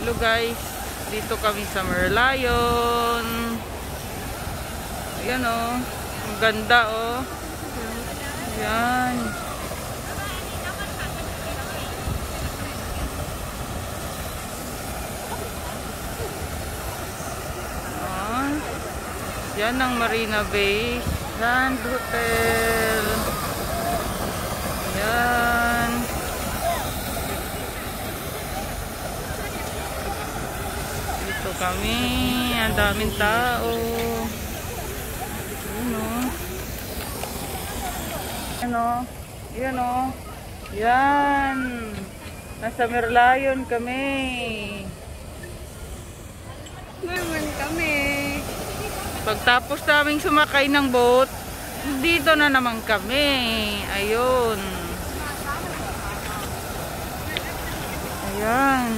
Hello guys, dito kami sa Merlion. Ayan o, ang ganda o. Ayan. Yan ang Marina Bay Sand Hotel. Ayan. Dito kami. Ang daming tao. Ayan o. Ayan o. Ayan o. Yan. Nasa Merlion kami. Naman kami. Pagtapos naming sumakay ng boat, dito na naman kami. Ayun. Ayan.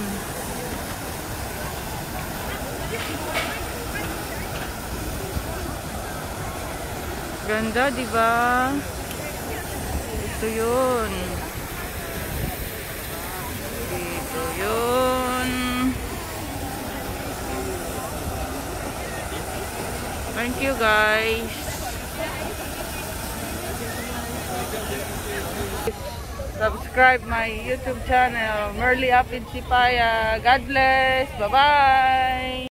Ganda, diba? Ito yun. Ito yun. Thank you guys. Subscribe my YouTube channel, Merlion Singapore. God bless. Bye-bye.